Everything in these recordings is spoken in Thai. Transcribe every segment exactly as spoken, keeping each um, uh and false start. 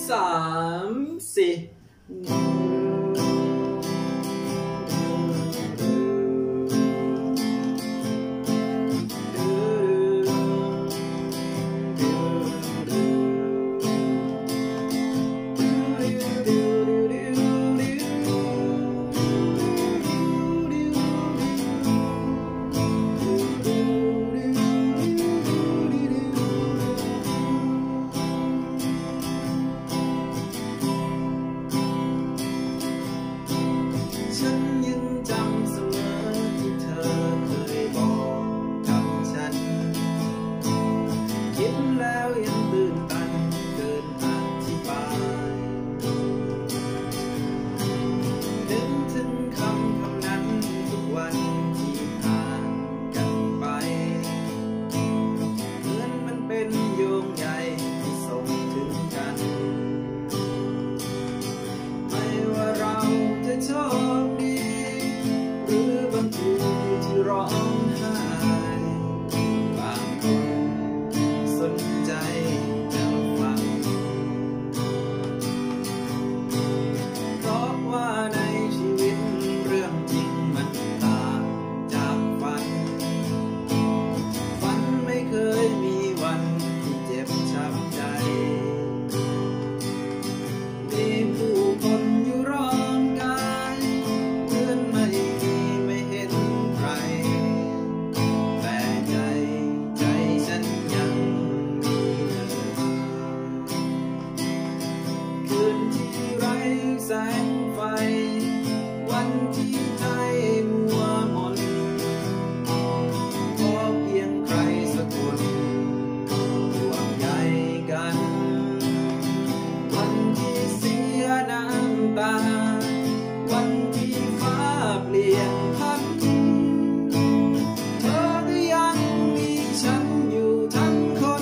สามสี่โชคดีหรือบางทีที่ร้องไห้บางคนสนใจจะฟังเพราะว่าในชีวิตเรื่องจริงมันต่างจากฝันฝันไม่เคยมีวันที่เจ็บช้ำใจมีผู้คนอยู่รอบกายเหมือนไม่มีไม่เห็นใครแต่ใจใจฉันยังมีเธอคืนที่ไร้แสงไฟวันที่ใจมัวมนขอเพียงใครสักคนห่วงใยกันวันที่เสียน้ำตาวันที่ฟ้าเปลี่ยนพันเธอก็ยังมีฉันอยู่ทั้งคน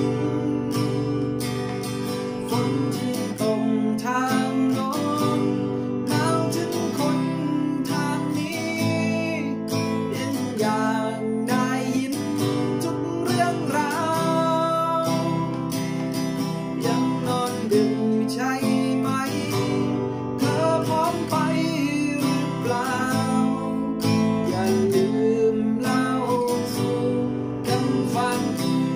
ฝนที่ตกทางโน้นหนาวถึงคนทางนี้ยังอยากได้ยินทุกเรื่องราวยังนอนดึกอยู่ใช่ไหมเธอพร้อมไปหรือเปล่าอย่าลืมเล่าสู่กันฟัง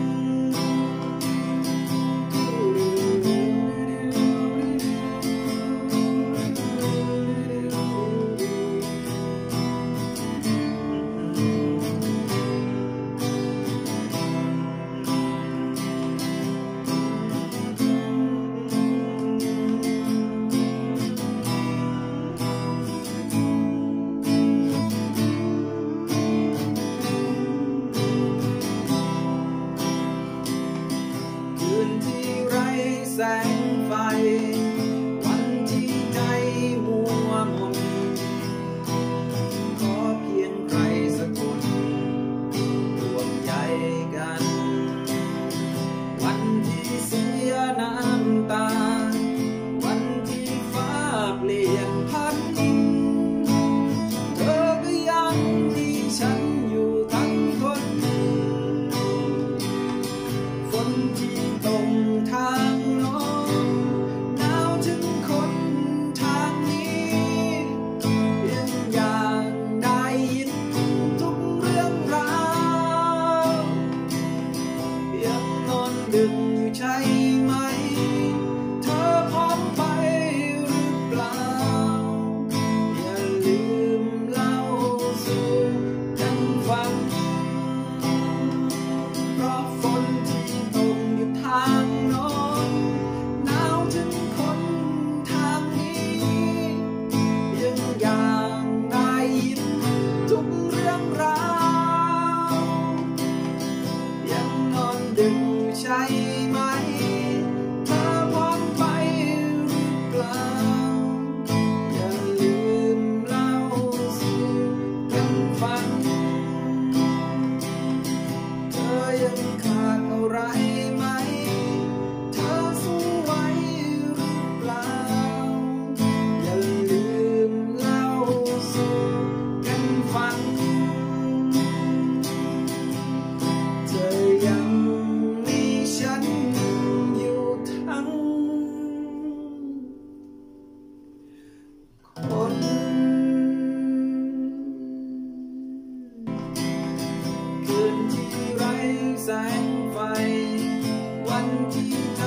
คืนที่ไร้แสงไฟวันที่ใจมัวมนขอเพียงใครสักคนห่วงใยกันวันที่เสียน้ำตาวันที่ฟ้าเปลี่ยนพันเธอก็ยังมีฉันอยู่ทั้งคนฝนที่ตกทางโน้นหนาวถึงคนทางนี้ยังอยากได้ยินทุกเรื่องราวยังนอนดึกอยู่ใช่ไหมเธอพร้อมไปหรือเปล่าอย่าลืมเล่าสู่กันฟังเพราะฝนที่ตกอยู่ทางโน้นหนาวถึงคนทางนี้ยังอยากได้ยินทุกเรื่องราวยังนอนดึกอยู่ใช่ไหมเธอพร้อมไปหรือเปล่าอย่าลืมเล่าสู่กันฟังเธอยังขาดอะไรไหมเธอสู้ไหวหรือเปล่าอย่าลืมเล่าสู่กันฟังเธอยังมีฉันวันที่